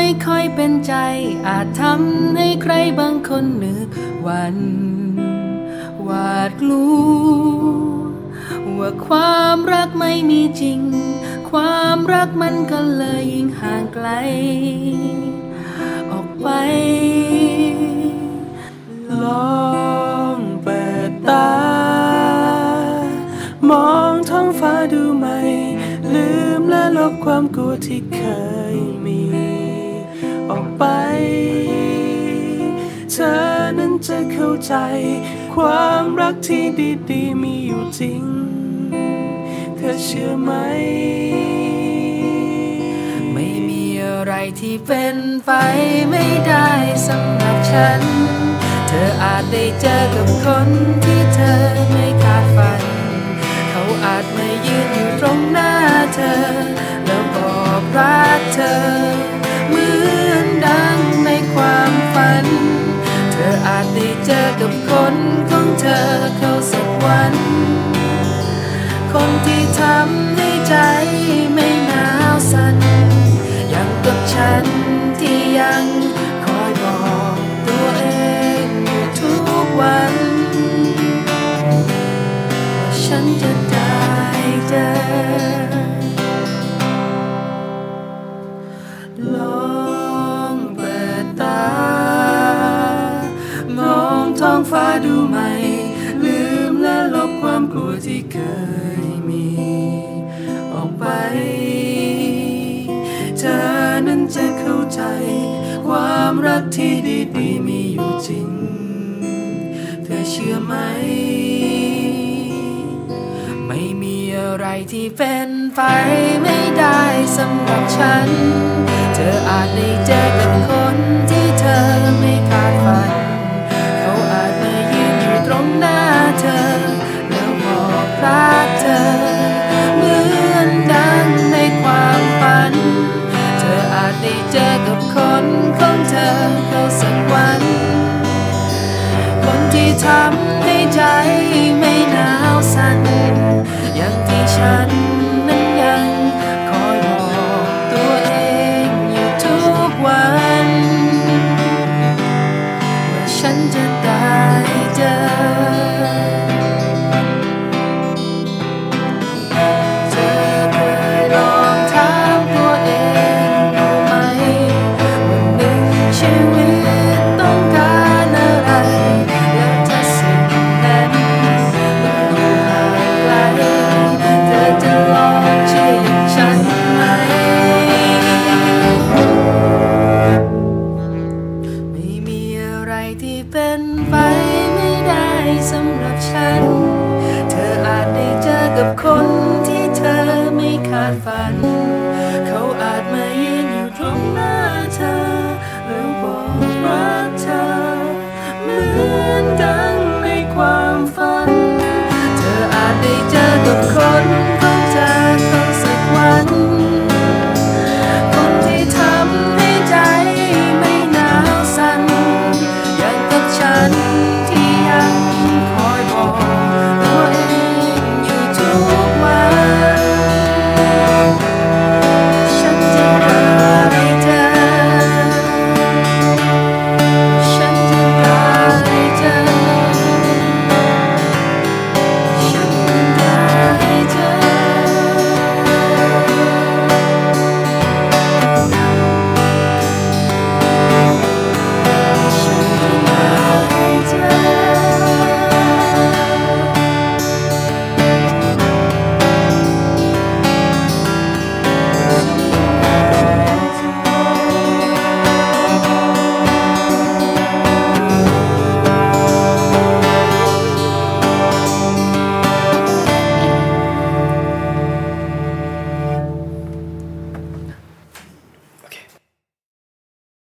ไม่ค่อยเป็นใจอาจทำให้ใครบางคนนึกหวั่นหวาดกลัวว่าความรักไม่มีจริงความรักมันก็เลยยิ่งห่างไกลออกไปลองเปิดตามองท้องฟ้าดูไหมลืมและลบความกลัวที่เคยมีออกไปเธอนั้นจะเข้าใจความรักที่ดีๆมีอยู่จริงเธอเชื่อไหมไม่มีอะไรที่เป็นไปไม่ได้สำหรับฉันเธออาจได้เจอกับคนที่เธอไม่คาดฝันเขาอาจมายืนอยู่ตรงหน้าเธอแล้วบอกรักเธอเหมือนดังในความฝันเธออาจได้เจอกับคนของเธอเขาสักวันคนที่ทำให้ใจไม่หนาวสั่นอย่างกับฉันที่ยังคอยบอกตัวเองอยู่ทุกวันว่าฉันจะได้เจอลองเปิดตามองท้องฟ้าดูไหมลืมและลบความกลัวที่เคยมีออกไปเธอนั้นจะเข้าใจความรักที่ดีๆมีอยู่จริงเธอเชื่อไหมไม่มีอะไรที่เป็นไปไม่ได้สำหรับฉันเธออาจได้เจอกับคนที่เธอไม่คาดฝันเขาอาจมายืนอยู่ตรงหน้าเธอแล้วบอกรักเธอเหมือนดังในความฝันเธออาจได้เจอกับคนของเธอเขาสักวันคนที่ทำให้ใจไม่หนาวสั่นอย่างที่ฉันนั้นยังคอยบอกตัวเองอยู่ทุกวันว่าฉันจะได้เจอเธอเคยลองถามตัวเองดูไหมว่าหนึ่งชีวิตต้องการอะไรแล้วถ้าสิ่งนั้นมันดูห่างไกลเธอจะลองเชื่ออย่างฉันไหมไม่มีอะไรที่เป็นไปไม่ได้สำหรับฉันเธออาจได้เจอกับคนที่เธอไม่คาดฝันเขาอาจมายืนอยู่ตรงหน้าเธอแล้วบอกรักเธอเหมือนดังในความฝันเธออาจได้เจอกับคน